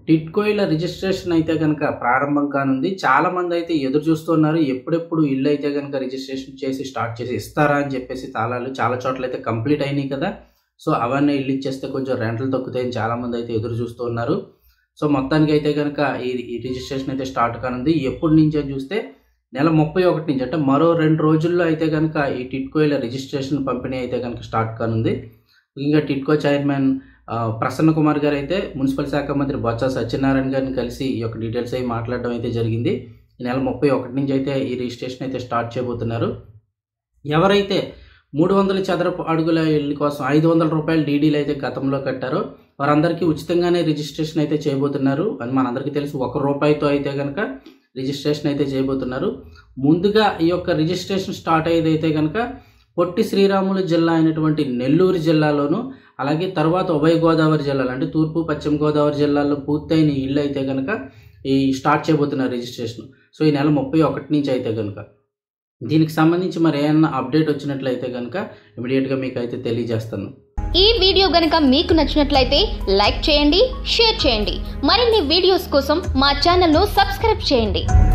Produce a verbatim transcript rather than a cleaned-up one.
టిడ్కో ఇళ్ల రిజిస్ట్రేషన్ అయితే కనుక ప్రారంభం కానుంది. చాలామంది అయితే ఎదురు చూస్తున్నారు, ఎప్పుడెప్పుడు ఇల్లు అయితే కనుక రిజిస్ట్రేషన్ చేసి స్టార్ట్ చేసి ఇస్తారా అని చెప్పేసి. తాళాలు చాలా చోట్ల అయితే కంప్లీట్ అయినాయి కదా, సో అవన్నీ ఇల్లు ఇచ్చేస్తే కొంచెం రెంట్లు తగ్గుతాయని చాలామంది అయితే ఎదురు చూస్తూ ఉన్నారు. సో మొత్తానికి అయితే కనుక ఈ రిజిస్ట్రేషన్ అయితే స్టార్ట్ కానుంది. ఎప్పటి నుంచి అని చూస్తే నెల ముప్పై ఒకటి నుంచి, అంటే మరో రెండు రోజుల్లో అయితే కనుక ఈ టిడ్కో ఇళ్ల రిజిస్ట్రేషన్ పంపిణీ అయితే కనుక స్టార్ట్ కానుంది. ఇంకా టిడ్కో చైర్మన్ ప్రసన్న కుమార్ గారు అయితే మున్సిపల్ శాఖ మంత్రి బొత్స సత్యనారాయణ గారిని కలిసి ఈ యొక్క డీటెయిల్స్ అవి మాట్లాడడం అయితే జరిగింది. ఈ నెల ముప్పై ఒకటి నుంచి అయితే ఈ రిజిస్ట్రేషన్ అయితే స్టార్ట్ చేయబోతున్నారు. ఎవరైతే మూడు వందల చదరపు అడుగుల ఇళ్ళ కోసం ఐదు వందల రూపాయలు డీడీలు అయితే గతంలో కట్టారో వారందరికీ ఉచితంగానే రిజిస్ట్రేషన్ అయితే చేయబోతున్నారు అని మనందరికీ తెలుసు. ఒక రూపాయితో అయితే కనుక రిజిస్ట్రేషన్ అయితే చేయబోతున్నారు. ముందుగా ఈ యొక్క రిజిస్ట్రేషన్ స్టార్ట్ అయ్యేది అయితే కనుక పొట్టి శ్రీరాములు జిల్లా అయినటువంటి నెల్లూరు జిల్లాలోను, అలాగే తర్వాత ఉభయ గోదావరి జిల్లాలు అంటే తూర్పు పశ్చిమ గోదావరి జిల్లాలో పూర్తయిన ఇళ్ళు అయితే కనుక ఈ స్టార్ట్ చేయబోతున్నారు రిజిస్ట్రేషన్. సో ఈ నెల ముప్పై ఒకటి నుంచి అయితే కనుక దీనికి సంబంధించి మరి ఏమన్నా అప్డేట్ వచ్చినట్లయితే కనుక ఇమీడియట్గా మీకు అయితే తెలియజేస్తాను. ఈ వీడియో గనుక మీకు నచ్చినట్లయితే లైక్ చేయండి, షేర్ చేయండి. మరిన్ని వీడియోస్ కోసం మా ఛానల్ను సబ్స్క్రైబ్ చేయండి.